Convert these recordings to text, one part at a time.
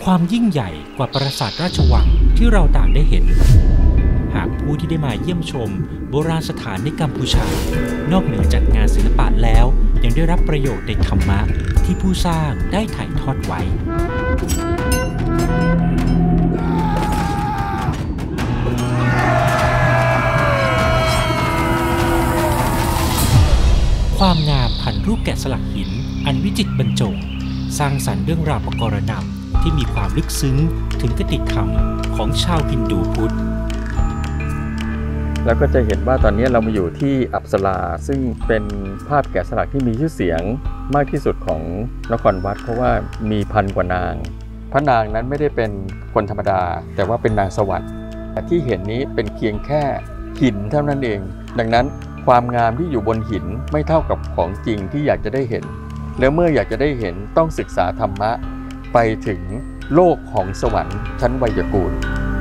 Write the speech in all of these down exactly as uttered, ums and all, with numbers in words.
ความยิ่งใหญ่กว่าปราสาทราชวังที่เราต่างได้เห็นหากผู้ที่ได้มาเยี่ยมชมโบราณสถานในกัมพูชานอกเหนือจากงานศิลปะแล้วยังได้รับประโยชน์ในธรรมะที่ผู้สร้างได้ถ่ายทอดไว้ความงามผ่านรูปแกะสลักหินอันวิจิตรบรรจงสร้างสรรค์เรื่องราวประกรณำที่มีความลึกซึ้งถึงคติธรรมของชาวฮินดูพุทธแล้วก็จะเห็นว่าตอนนี้เรามาอยู่ที่อัปสราซึ่งเป็นภาพแกะสลักที่มีชื่อเสียงมากที่สุดของนครวัดเพราะว่ามีพันกว่านางพระนางนั้นไม่ได้เป็นคนธรรมดาแต่ว่าเป็นนางสวรรค์แต่ที่เห็นนี้เป็นเพียงแค่หินเท่านั้นเองดังนั้นความงามที่อยู่บนหินไม่เท่ากับของจริงที่อยากจะได้เห็นแล้วเมื่ออยากจะได้เห็นต้องศึกษาธรรมะไปถึงโลกของสวรรค์ชั้นไวยกูล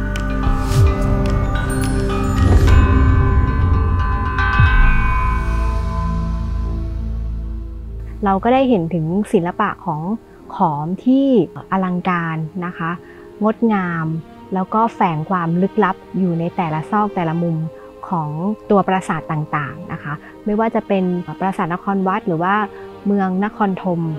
เราก็ได้เห็นถึงศิลปะของขอมที่อลังการนะคะงดงามแล้วก็แฝงความลึกลับอยู่ในแต่ละซอกแต่ละมุมของตัวปราสาทต่างๆนะคะไม่ว่าจะเป็นปราสาทนครวัดหรือว่าเมืองนครธม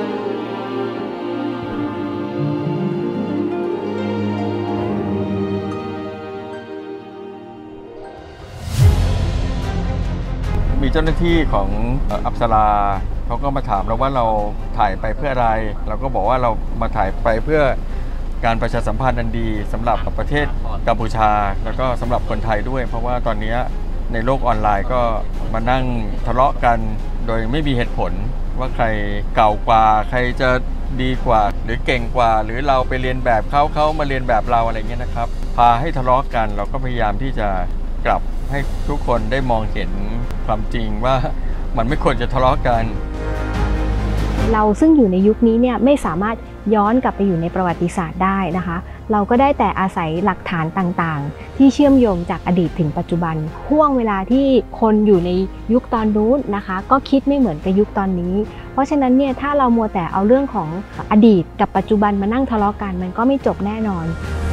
มีเจ้าหน้าที่ของอัปสราเขาก็มาถามเราว่าเราถ่ายไปเพื่ออะไรเราก็บอกว่าเรามาถ่ายไปเพื่อการประชาสัมพันธ์อันดีสำหรับประเทศกัมพูชาแล้วก็สำหรับคนไทยด้วยเพราะว่าตอนนี้ในโลกออนไลน์ก็มานั่งทะเลาะกันโดยไม่มีเหตุผลว่าใครเก่ากว่าใครจะดีกว่าหรือเก่งกว่าหรือเราไปเรียนแบบเขาเขามาเรียนแบบเราอะไรเงี้ยนะครับพาให้ทะเลาะกันเราก็พยายามที่จะกลับให้ทุกคนได้มองเห็นความจริงว่ามันไม่ควรจะทะเลาะกันเราซึ่งอยู่ในยุคนี้เนี่ยไม่สามารถย้อนกลับไปอยู่ในประวัติศาสตร์ได้นะคะเราก็ได้แต่อาศัยหลักฐานต่างๆที่เชื่อมโยงจากอดีตถึงปัจจุบันห่วงเวลาที่คนอยู่ในยุคตอนนู้นนะคะก็คิดไม่เหมือนกับยุคตอนนี้เพราะฉะนั้นเนี่ยถ้าเรามัวแต่เอาเรื่องของอดีตกับปัจจุบันมานั่งทะเลาะกันมันก็ไม่จบแน่นอน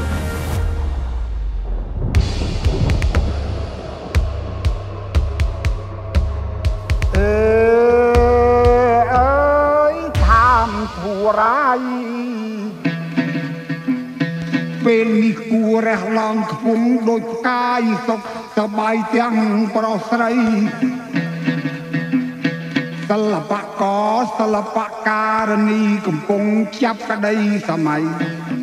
เป็นนี่กูแรงลองขพุงโดยกายสกสบายเตียงปลอสไรสลับปะกอสลับปะการณีกำปงจับกระไดสมัย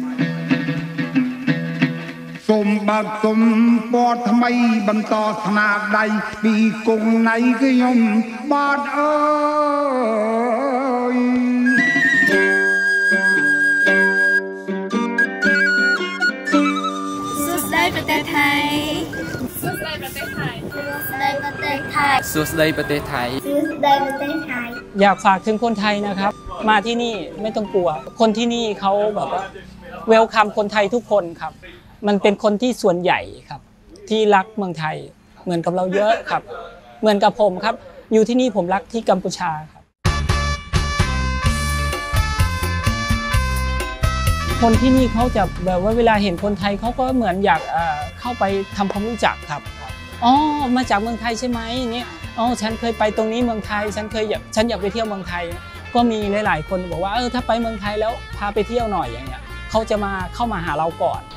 สมบัติสมปอดทำไมบรรทอขนาดใดปีกงไหนก็ยมบาดเอ้ยประเทศไทยสู้ได้ประเทศไทยสู้ได้ประเทศไทยสู้ได้ประเทศไทยสู้ได้ประเทศไทยอยากฝากถึงคนไทยนะครับมาที่นี่ไม่ต้องกลัวคนที่นี่เขาแบบว่าเวลคัมคนไทยทุกคนครับมันเป็นคนที่ส่วนใหญ่ครับที่รักเมืองไทยเหมือนกับเราเยอะครับเหมือนกับผมครับอยู่ที่นี่ผมรักที่กัมพูชาครับคนที่นี่เขาจะแบบว่าเวลาเห็นคนไทยเขาก็เหมือนอยากเข้าไปทำความรู้จักครับอ๋อมาจากเมืองไทยใช่ไหมเนี่ยอ๋อฉันเคยไปตรงนี้เมืองไทยฉันเคยอยากฉันอยากไปเที่ยวเมืองไทยก็มีหลายๆคนบอกว่าเออถ้าไปเมืองไทยแล้วพาไปเที่ยวหน่อยอย่างเงี้ยเขาจะมาเข้ามาหาเราก่อน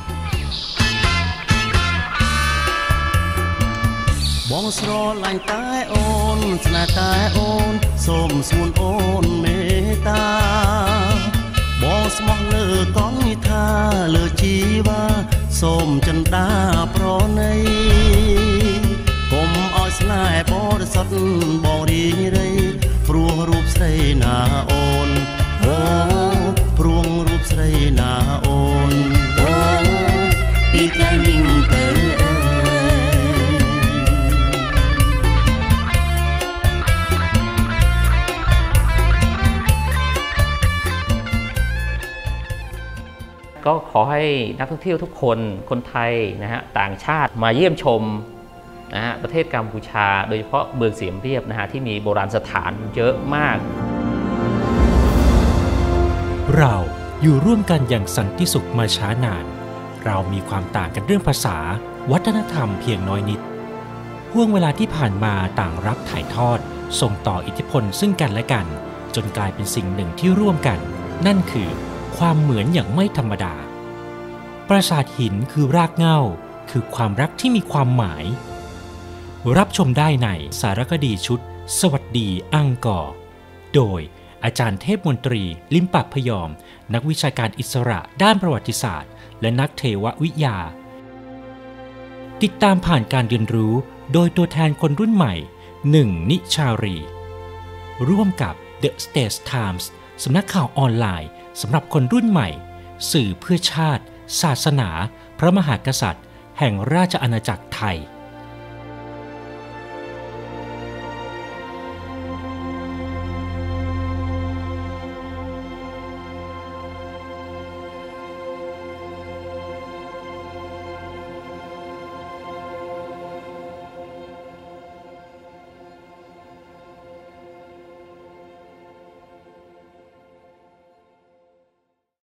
บองสโรลายตายโอนสนาตายโอนส้มสูนโอนเมตาบองสมองเลือกองนิทาเลือชีวาส้มจันดาโปรในกลมอ้อยสลายบอดสดบอดีไรพรัวรูปใส่หน้าโอนโอ้พรวงรูปใส่หน้าโอนโอ้ปีกายนิ่งเตอก็ขอให้นักท่องเที่ยวทุกคนคนไทยนะฮะต่างชาติมาเยี่ยมชมนะฮะประเทศกัมพูชาโดยเฉพาะเมืองเสียมเรียบนะฮะที่มีโบราณสถานเยอะมากเราอยู่ร่วมกันอย่างสันติสุขมาช้านานเรามีความต่างกันเรื่องภาษาวัฒนธรรมเพียงน้อยนิดห่วงเวลาที่ผ่านมาต่างรับถ่ายทอดส่งต่ออิทธิพลซึ่งกันและกันจนกลายเป็นสิ่งหนึ่งที่ร่วมกันนั่นคือความเหมือนอย่างไม่ธรรมดาปราสาทหินคือรากเหง้าคือความรักที่มีความหมายรับชมได้ในสารคดีชุดสวัสดีอังกอร์โดยอาจารย์เทพมนตรีลิมปะพยอมนักวิชาการอิสระด้านประวัติศาสตร์และนักเทววิทยาติดตามผ่านการเรียนรู้โดยตัวแทนคนรุ่นใหม่หนึ่งนิชารีร่วมกับ The States Times สำนักข่าวออนไลน์สำหรับคนรุ่นใหม่สื่อเพื่อชาติศาสนาพระมหากษัตริย์แห่งราชอาณาจักรไทย